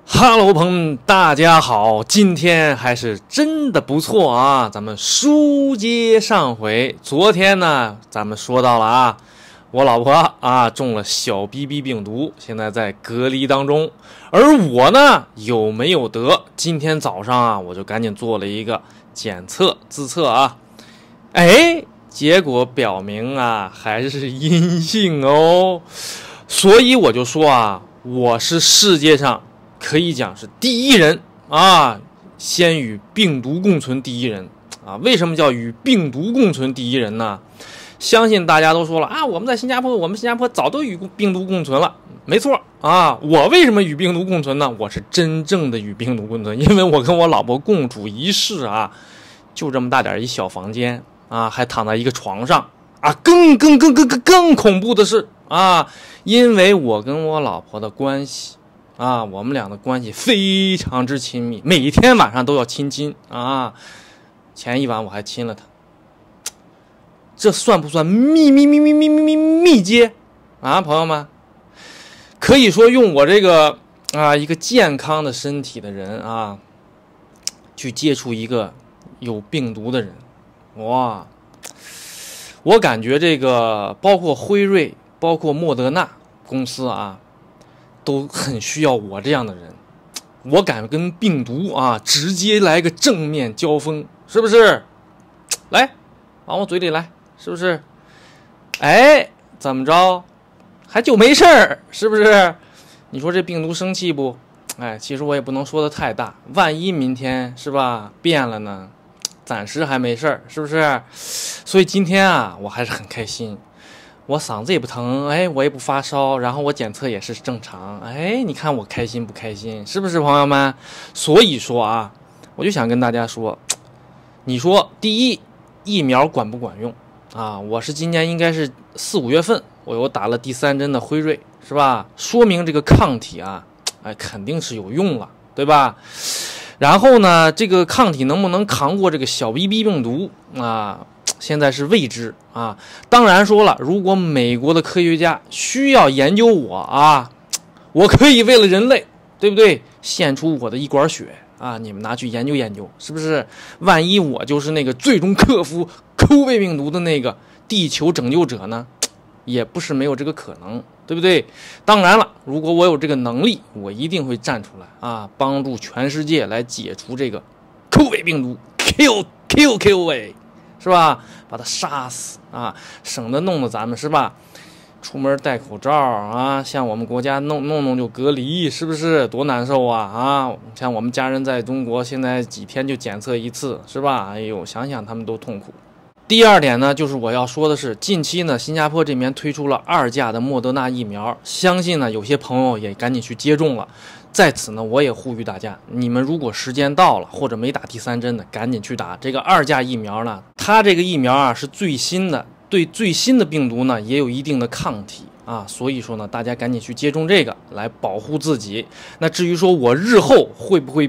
Hello， 朋友们，大家好！今天还是真的不错啊，咱们书接上回。昨天呢，咱们说到了啊，我老婆啊中了小 BB 病毒，现在在隔离当中。而我呢，有没有得？今天早上啊，我就赶紧做了一个检测自测啊，结果表明啊，还是阴性哦。所以我就说啊，我是世界上可以讲是第一人啊，先与病毒共存第一人啊。为什么叫与病毒共存第一人呢？相信大家都说了啊，我们新加坡早都与病毒共存了。没错啊，我为什么与病毒共存呢？我是真正的与病毒共存，因为我跟我老婆共处一室啊，就这么大点一小房间啊，还躺在一个床上啊。更恐怖的是啊，因为我跟我老婆的关系啊，我们俩的关系非常之亲密，每天晚上都要亲啊。前一晚我还亲了她，这算不算密接啊？朋友们，可以说用我这个一个健康的身体的人啊，去接触一个有病毒的人，哇！我感觉这个包括辉瑞，包括莫德纳公司啊，都很需要我这样的人。我敢跟病毒啊直接来个正面交锋，是不是？来，往我嘴里来，是不是？怎么着？还就没事儿，是不是？你说这病毒生气不？其实我也不能说的太大，万一明天是吧变了呢？暂时还没事儿，是不是？所以今天啊，我还是很开心。我嗓子也不疼，我也不发烧，然后我检测也是正常，你看我开心不开心？是不是朋友们？所以说啊，我就想跟大家说，你说第一，疫苗管不管用啊？我是今年应该是4、5月份，我又打了第3针的辉瑞，是吧？说明这个抗体啊，肯定是有用了，对吧？然后呢，这个抗体能不能扛过这个小 BB 病毒啊？现在是未知啊。当然说了，如果美国的科学家需要研究我啊，我可以为了人类，对不对？献出我的一管血啊，你们拿去研究研究，是不是？万一我就是那个最终克服 COVID 病毒的那个地球拯救者呢？也不是没有这个可能，对不对？当然了，如果我有这个能力，我一定会站出来啊，帮助全世界来解除这个 COVID 病毒 ，kill 是吧？把它杀死啊，省得弄得咱们是吧？出门戴口罩啊，像我们国家弄就隔离，是不是多难受啊？像我们家人在中国，现在几天就检测一次，是吧？想想他们都痛苦。第二点呢，就是我要说的是，近期呢，新加坡这边推出了2价的莫德纳疫苗，相信呢，有些朋友也赶紧去接种了。在此呢，我也呼吁大家，你们如果时间到了或者没打第3针的，赶紧去打这个2价疫苗呢。它这个疫苗啊是最新的，对最新的病毒呢也有一定的抗体啊，所以说呢，大家赶紧去接种这个来保护自己。那至于说我日后会不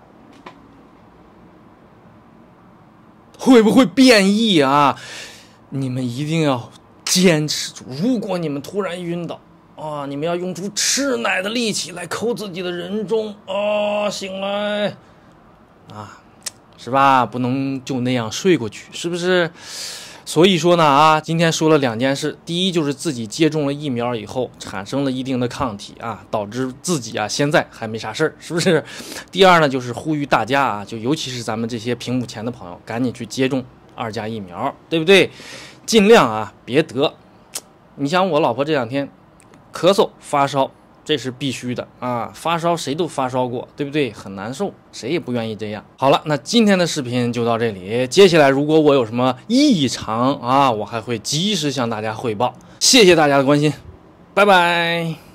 会变异啊？你们一定要坚持住。如果你们突然晕倒啊，你们要用出吃奶的力气来抠自己的人中啊，醒来啊，是吧？不能就那样睡过去，是不是？所以说呢今天说了2件事，第一就是自己接种了疫苗以后产生了一定的抗体啊，导致自己现在还没啥事儿，是不是？第二呢，就是呼吁大家就尤其是咱们这些屏幕前的朋友，赶紧去接种2价疫苗，对不对？尽量别得。你想我老婆这2天咳嗽发烧，这是必须的啊！发烧谁都发烧过，对不对？很难受，谁也不愿意这样。好了，那今天的视频就到这里。接下来如果我有什么异常我还会及时向大家汇报。谢谢大家的关心，拜拜。